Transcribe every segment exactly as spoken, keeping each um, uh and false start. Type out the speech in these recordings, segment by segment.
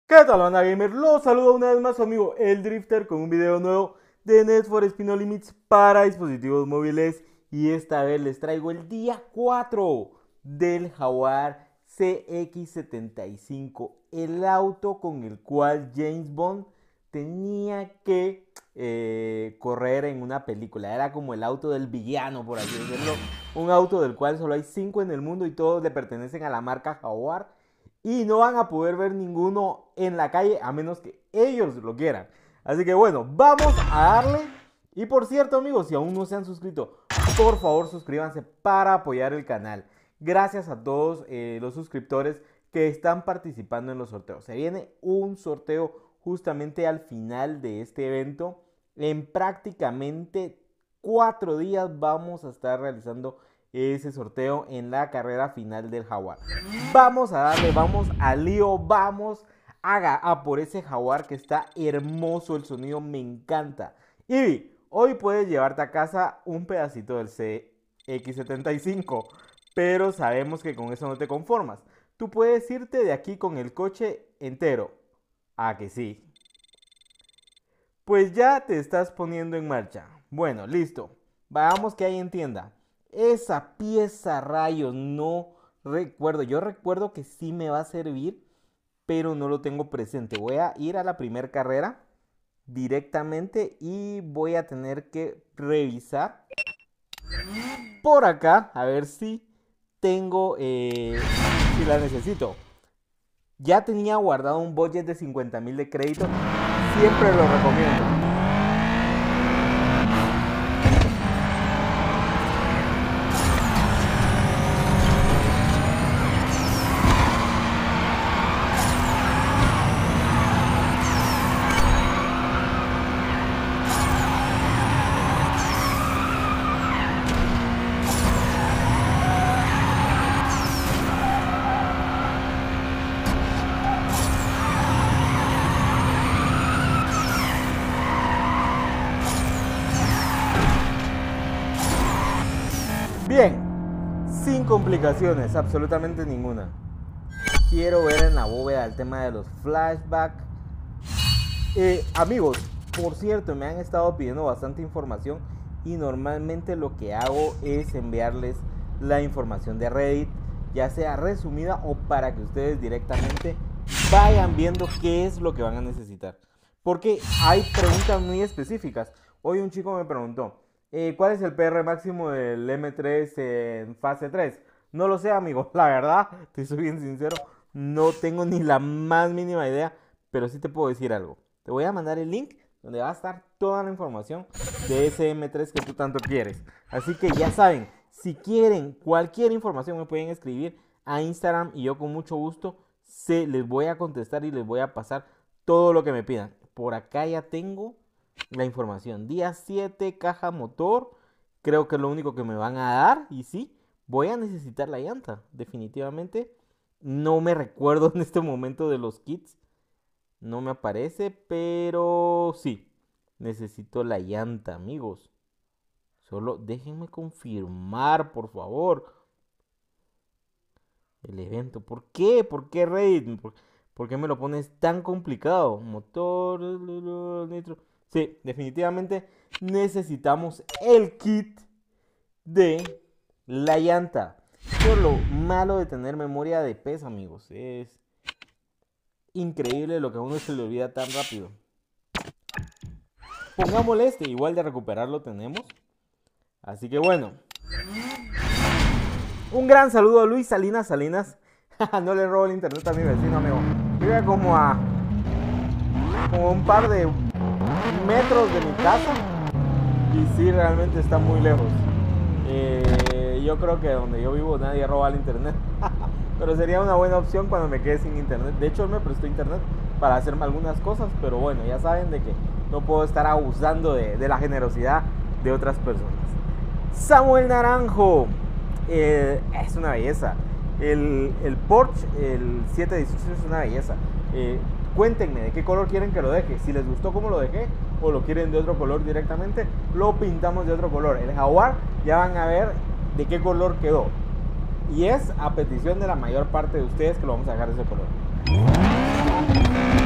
¿Qué tal, banda gamer? Los saludo una vez más su amigo El Drifter con un video nuevo de Need for Speed No Limits para dispositivos móviles. Y esta vez les traigo el día cuatro del Jaguar C X setenta y cinco, el auto con el cual James Bond tenía que eh, correr en una película. Era como el auto del villano, por así decirlo. Un auto del cual solo hay cinco en el mundo y todos le pertenecen a la marca Jaguar. Y no van a poder ver ninguno en la calle a menos que ellos lo quieran. Así que bueno, vamos a darle. Y por cierto, amigos, si aún no se han suscrito, por favor suscríbanse para apoyar el canal. Gracias a todos eh, los suscriptores que están participando en los sorteos. Se viene un sorteo justamente al final de este evento. En prácticamente cuatro días vamos a estar realizando ese sorteo en la carrera final del Jaguar. Vamos a darle, vamos al lío, vamos a, a por ese Jaguar que está hermoso, el sonido me encanta. Y hoy puedes llevarte a casa un pedacito del C X setenta y cinco, pero sabemos que con eso no te conformas. Tú puedes irte de aquí con el coche entero. ¿A que sí? Pues ya te estás poniendo en marcha. Bueno, listo. Veamos qué hay en tienda. Esa pieza, rayos, no recuerdo. Yo recuerdo que sí me va a servir, pero no lo tengo presente. Voy a ir a la primera carrera directamente y voy a tener que revisar por acá a ver si tengo, eh, si la necesito. Ya tenía guardado un budget de cincuenta mil de crédito. Siempre lo recomiendo. Bien, sin complicaciones, absolutamente ninguna. Quiero ver en la bóveda el tema de los flashbacks. Eh, amigos, por cierto, me han estado pidiendo bastante información y normalmente lo que hago es enviarles la información de Reddit, ya sea resumida o para que ustedes directamente vayan viendo qué es lo que van a necesitar. Porque hay preguntas muy específicas. Hoy un chico me preguntó, Eh, ¿cuál es el P R máximo del M tres en fase tres? No lo sé, amigo, la verdad, te soy bien sincero, no tengo ni la más mínima idea, pero sí te puedo decir algo. Te voy a mandar el link donde va a estar toda la información de ese M tres que tú tanto quieres. Así que ya saben, si quieren cualquier información me pueden escribir a Instagram y yo con mucho gusto se les voy a contestar y les voy a pasar todo lo que me pidan. Por acá ya tengo la información. Día siete, caja motor. Creo que es lo único que me van a dar. Y sí, voy a necesitar la llanta. Definitivamente. No me recuerdo en este momento de los kits. No me aparece. Pero sí. Necesito la llanta, amigos. Solo déjenme confirmar, por favor. El evento. ¿Por qué? ¿Por qué Reddit? ¿Por, ¿por qué me lo pones tan complicado? Motor. Nitro. Sí, definitivamente necesitamos el kit de la llanta. Eso es lo malo de tener memoria de pez, amigos. Es increíble lo que a uno se le olvida tan rápido. Pongámosle este, igual de recuperarlo tenemos. Así que bueno. Un gran saludo a Luis Salinas Salinas. No le robo el internet a mi vecino, amigo. Vive como a... como un par de... metros de mi casa y sí, realmente está muy lejos. eh, yo creo que donde yo vivo nadie roba el internet. Pero sería una buena opción cuando me quede sin internet. De hecho él me prestó internet para hacerme algunas cosas, pero bueno, ya saben de que no puedo estar abusando de, de la generosidad de otras personas. Samuel Naranjo, eh, es una belleza. El, el Porsche, el siete dieciocho es una belleza. eh, Cuéntenme de qué color quieren que lo deje. Si les gustó cómo lo dejé o lo quieren de otro color directamente, lo pintamos de otro color. El Jaguar ya van a ver de qué color quedó. Y es a petición de la mayor parte de ustedes que lo vamos a dejar de ese color.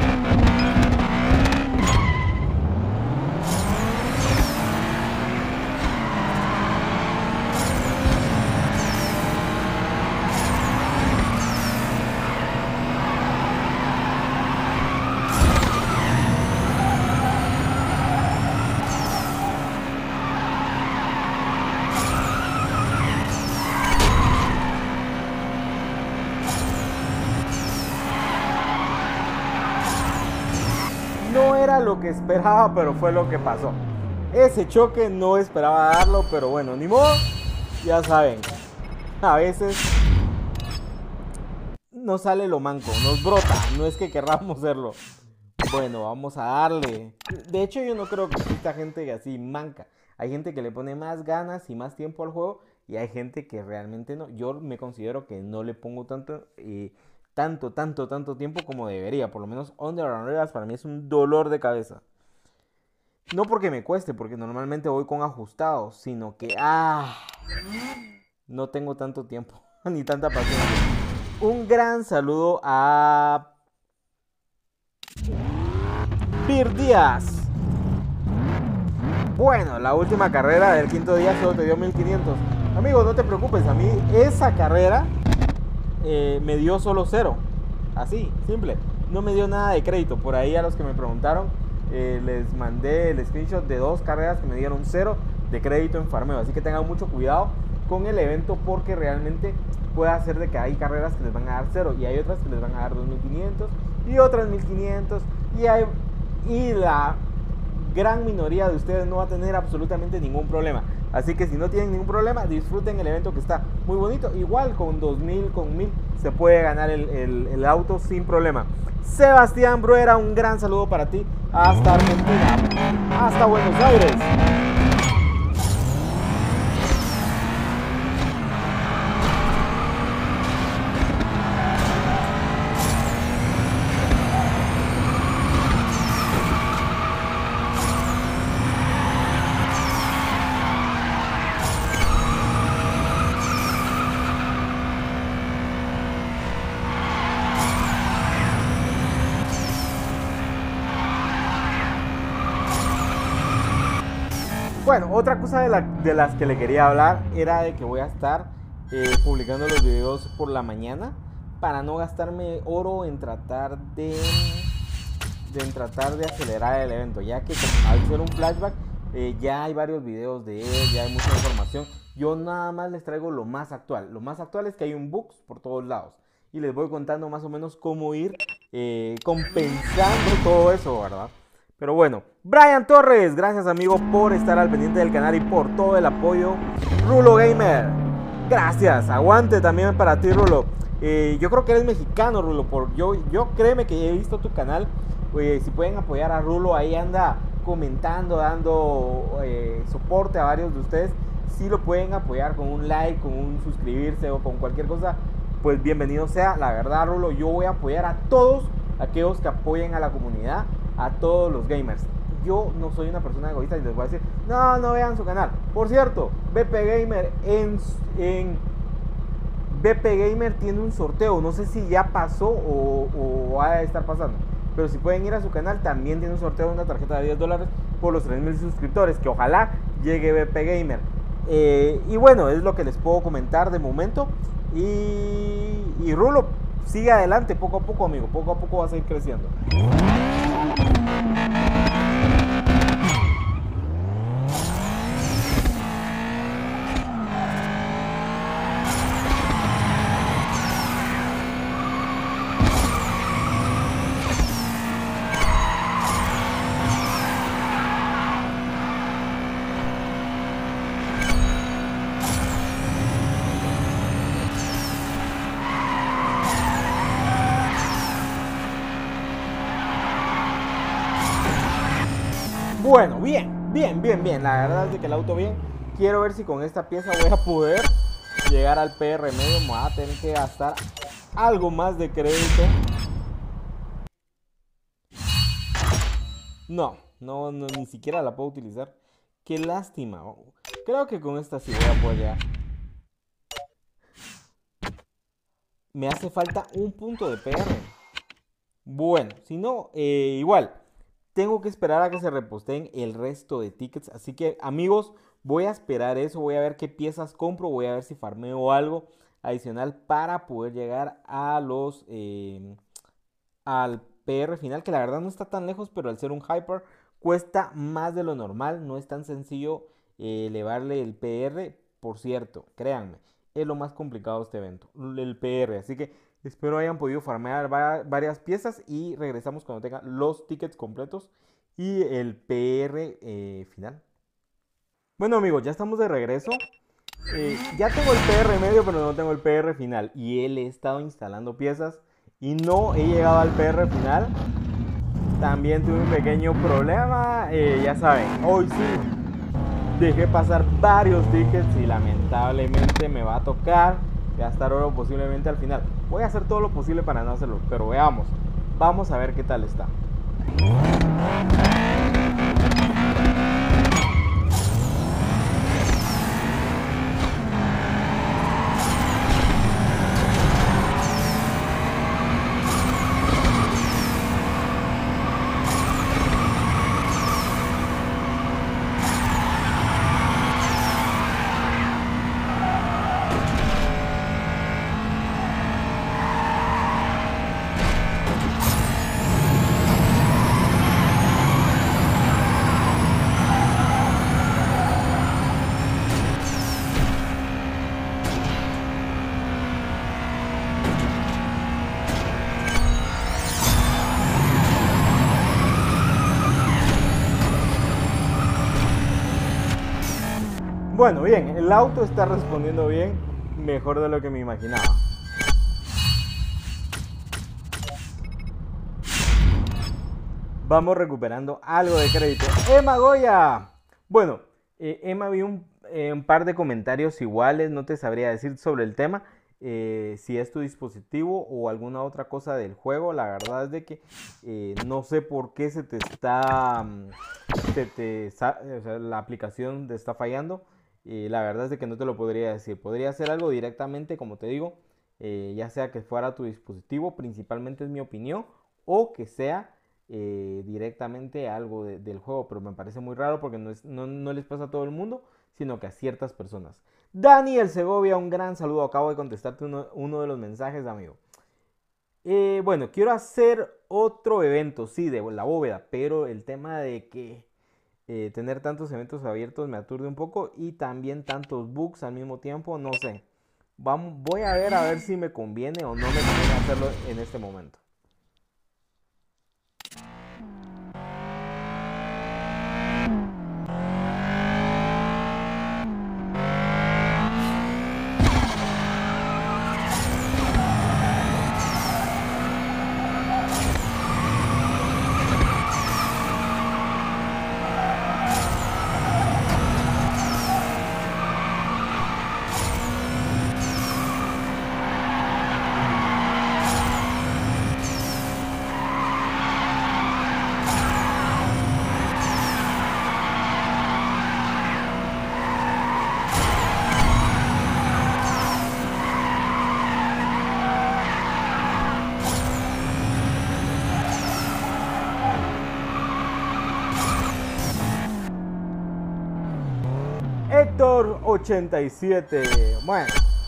era lo que esperaba, pero fue lo que pasó. Ese choque no esperaba darlo, pero bueno, ni modo. Ya saben, a veces nos sale lo manco, nos brota, no es que querramos hacerlo. Bueno, vamos a darle. De hecho, yo no creo que exista gente así manca. Hay gente que le pone más ganas y más tiempo al juego y hay gente que realmente no. Yo me considero que no le pongo tanto, eh, tanto, tanto, tanto tiempo como debería. Por lo menos Under Armour para mí es un dolor de cabeza. No porque me cueste, porque normalmente voy con ajustados, sino que ah, no tengo tanto tiempo ni tanta paciencia. Un gran saludo a Pir Díaz. Bueno, la última carrera del quinto día solo te dio mil quinientos. Amigo, no te preocupes, a mí esa carrera eh, me dio solo cero. Así, simple. No me dio nada de crédito. Por ahí a los que me preguntaron, eh, les mandé el screenshot de dos carreras que me dieron cero de crédito en farmeo. Así que tengan mucho cuidado con el evento porque realmente puede hacer de que hay carreras que les van a dar cero y hay otras que les van a dar dos mil quinientos y otras mil quinientos y, hay, y la gran minoría de ustedes no va a tener absolutamente ningún problema. Así que si no tienen ningún problema, disfruten el evento que está muy bonito. Igual con dos mil, con mil se puede ganar el, el, el auto sin problema. Sebastián Bruera, un gran saludo para ti hasta Argentina, hasta Buenos Aires. Bueno, otra cosa de, la, de las que le quería hablar era de que voy a estar eh, publicando los videos por la mañana para no gastarme oro en tratar de, de, en tratar de acelerar el evento, ya que al ser un flashback eh, ya hay varios videos de él, ya hay mucha información. Yo nada más les traigo lo más actual. Lo más actual es que hay un bugs por todos lados y les voy contando más o menos cómo ir eh, compensando todo eso, ¿verdad? Pero bueno, Brian Torres, gracias amigo por estar al pendiente del canal y por todo el apoyo. Rulo Gamer, gracias, aguante también para ti, Rulo. Eh, yo creo que eres mexicano, Rulo, por, yo, yo créeme que he visto tu canal. Eh, si pueden apoyar a Rulo, ahí anda comentando, dando eh, soporte a varios de ustedes. Si lo pueden apoyar con un like, con un suscribirse o con cualquier cosa, pues bienvenido sea. La verdad, Rulo, yo voy a apoyar a todos aquellos que apoyen a la comunidad, a todos los gamers. Yo no soy una persona egoísta y les voy a decir, no, no vean su canal. Por cierto, B P Gamer en, en B P Gamer tiene un sorteo. No sé si ya pasó o, o va a estar pasando. Pero si pueden ir a su canal, también tiene un sorteo de una tarjeta de diez dólares por los tres mil suscriptores. Que ojalá llegue B P Gamer. Eh, y bueno, es lo que les puedo comentar de momento. Y, y Rulo, sigue adelante poco a poco, amigo. Poco a poco vas a ir creciendo. Bueno, bien, bien, bien, bien. La verdad es que el auto bien. Quiero ver si con esta pieza voy a poder llegar al P R medio. Me voy a tener que gastar algo más de crédito. No, no, no, ni siquiera la puedo utilizar. Qué lástima. Creo que con esta sí voy a poder llegar. Me hace falta un punto de P R. Bueno, si no, eh, igual. Tengo que esperar a que se reposteen el resto de tickets. Así que, amigos, voy a esperar eso. Voy a ver qué piezas compro. Voy a ver si farmeo algo adicional para poder llegar a los eh, al P R final, que la verdad no está tan lejos, pero al ser un hyper cuesta más de lo normal. No es tan sencillo eh, elevarle el P R. Por cierto, créanme, es lo más complicado de este evento, el P R. Así que Espero hayan podido farmear va varias piezas y regresamos cuando tenga los tickets completos y el P R eh, final. Bueno amigos, ya estamos de regreso. Eh, ya tengo el P R medio, pero no tengo el P R final. Y él he estado instalando piezas y no he llegado al P R final. También tuve un pequeño problema. Eh, ya saben, hoy sí dejé pasar varios tickets y lamentablemente me va a tocar gastar oro posiblemente al final. Voy a hacer todo lo posible para no hacerlo, pero veamos. Vamos a ver qué tal está. Bueno, bien, el auto está respondiendo bien, mejor de lo que me imaginaba. Vamos recuperando algo de crédito. ¡Emma Goya! Bueno, eh, Emma, vi un, eh, un par de comentarios iguales, no te sabría decir sobre el tema. Eh, si es tu dispositivo o alguna otra cosa del juego, la verdad es de que eh, no sé por qué se te está, se te, o sea, la aplicación te está fallando. Eh, la verdad es de que no te lo podría decir. Podría ser algo directamente, como te digo, eh, ya sea que fuera tu dispositivo, principalmente es mi opinión, o que sea eh, directamente algo de, del juego, pero me parece muy raro porque no, es, no, no les pasa a todo el mundo, sino que a ciertas personas. Daniel Segovia, un gran saludo. Acabo de contestarte uno, uno de los mensajes, amigo. Eh, bueno, quiero hacer otro evento, sí, de la bóveda, pero el tema de que eh, tener tantos eventos abiertos me aturde un poco y también tantos bugs al mismo tiempo, no sé. Vamos, voy a ver a ver si me conviene o no me conviene hacerlo en este momento. Héctor ochenta y siete. Bueno,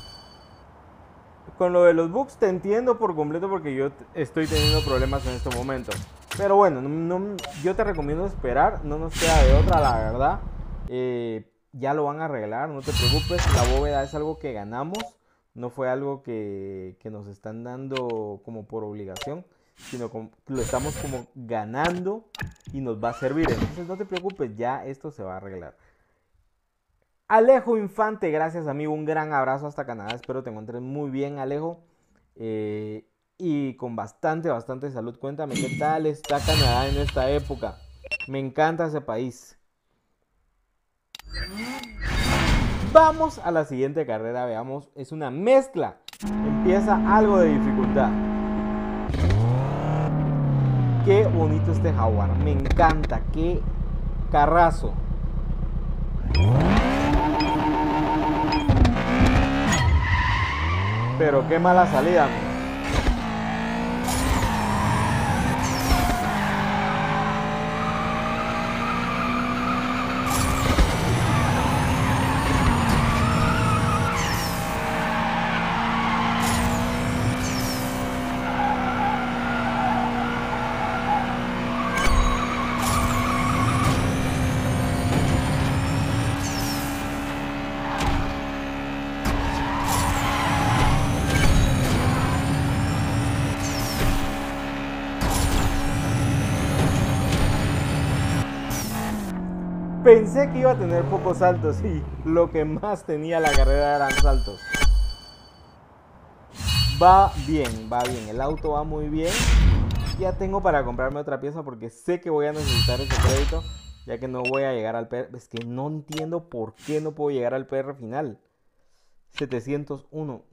con lo de los bugs te entiendo por completo porque yo estoy teniendo problemas en este momento. Pero bueno, no, no, yo te recomiendo esperar, no nos queda de otra, la verdad. Eh, ya lo van a arreglar, no te preocupes. La bóveda es algo que ganamos, no fue algo que, que nos están dando como por obligación, sino que lo estamos como ganando y nos va a servir. Entonces no te preocupes, ya esto se va a arreglar. Alejo Infante, gracias amigo, un gran abrazo hasta Canadá, espero te encuentres muy bien Alejo eh, y con bastante, bastante salud. Cuéntame qué tal está Canadá en esta época, me encanta ese país. Vamos a la siguiente carrera, veamos, es una mezcla, empieza algo de dificultad. Qué bonito este Jaguar, me encanta, qué carrazo. Pero qué mala salida, amigo. Pensé que iba a tener pocos saltos y lo que más tenía la carrera eran saltos. Va bien, va bien, el auto va muy bien. Ya tengo para comprarme otra pieza porque sé que voy a necesitar ese crédito, ya que no voy a llegar al P R. Es que no entiendo por qué no puedo llegar al P R final. setecientos uno.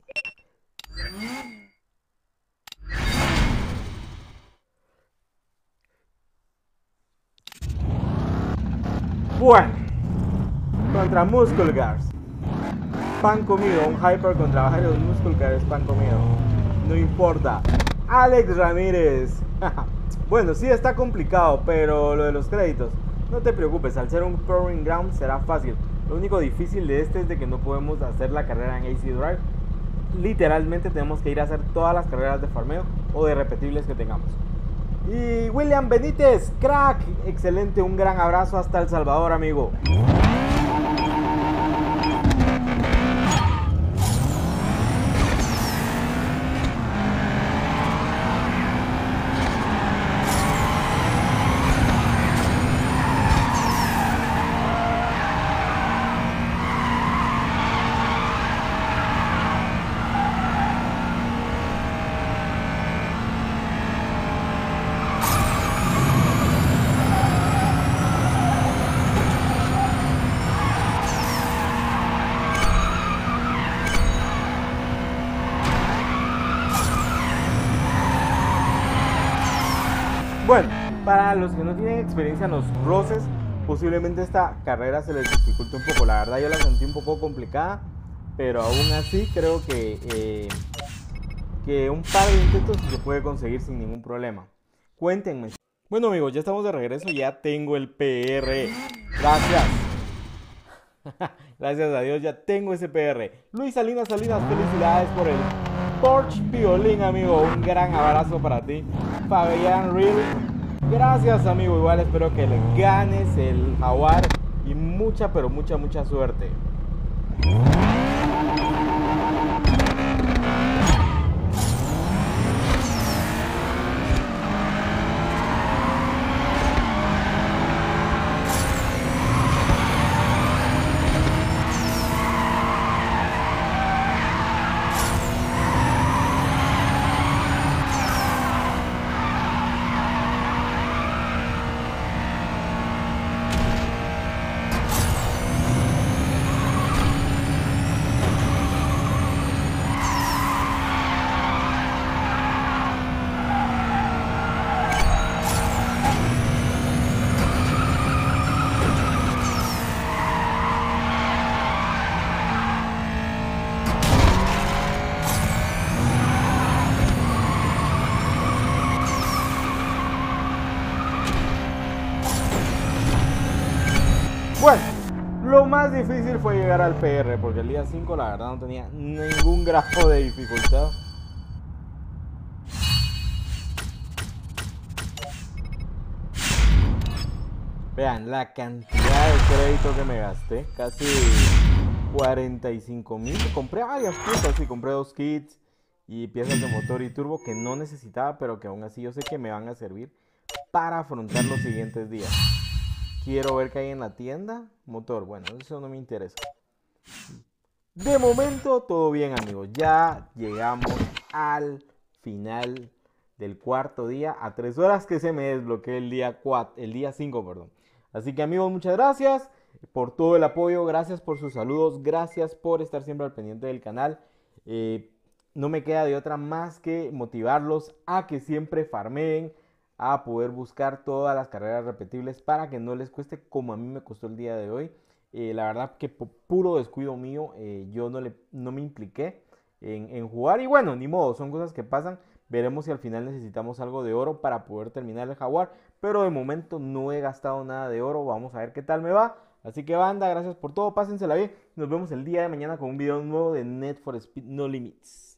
Bueno, contra Musculcars. Pan comido, un Hyper contra varios Musculcars, pan comido. No importa. Alex Ramírez. Bueno, sí está complicado, pero lo de los créditos, no te preocupes, al ser un Proving Ground será fácil. Lo único difícil de este es de que no podemos hacer la carrera en A C Drive. Literalmente tenemos que ir a hacer todas las carreras de farmeo o de repetibles que tengamos. Y William Benítez, crack, excelente, un gran abrazo hasta El Salvador, amigo. Bueno, para los que no tienen experiencia en los crosses, posiblemente esta carrera se les dificulte un poco. La verdad yo la sentí un poco complicada, pero aún así creo que, eh, que un par de intentos se puede conseguir sin ningún problema. Cuéntenme. Bueno amigos, ya estamos de regreso, ya tengo el P R. Gracias. Gracias a Dios ya tengo ese P R. Luis Salinas Salinas, felicidades por el Porsche Violín, amigo. Un gran abrazo para ti. Fabián Real, gracias amigo. Igual espero que le ganes el Jaguar y mucha, pero mucha, mucha suerte. Bueno, lo más difícil fue llegar al P R, porque el día cinco la verdad no tenía ningún grado de dificultad. Vean la cantidad de crédito que me gasté, casi cuarenta y cinco mil. Compré varias cosas y compré dos kits y piezas de motor y turbo que no necesitaba, pero que aún así yo sé que me van a servir para afrontar los siguientes días. Quiero ver qué hay en la tienda. Motor, bueno, eso no me interesa. De momento, todo bien, amigos. Ya llegamos al final del cuarto día. A tres horas que se me desbloqueó el día cuatro, el día cinco, perdón. Así que, amigos, muchas gracias por todo el apoyo. Gracias por sus saludos. Gracias por estar siempre al pendiente del canal. Eh, no me queda de otra más que motivarlos a que siempre farmeen, a poder buscar todas las carreras repetibles para que no les cueste como a mí me costó el día de hoy. Eh, la verdad que por puro descuido mío, eh, yo no, le, no me impliqué en, en jugar. Y bueno, ni modo, son cosas que pasan. Veremos si al final necesitamos algo de oro para poder terminar el Jaguar. Pero de momento no he gastado nada de oro. Vamos a ver qué tal me va. Así que banda, gracias por todo. Pásensela bien. Nos vemos el día de mañana con un video nuevo de Need for Speed No Limits.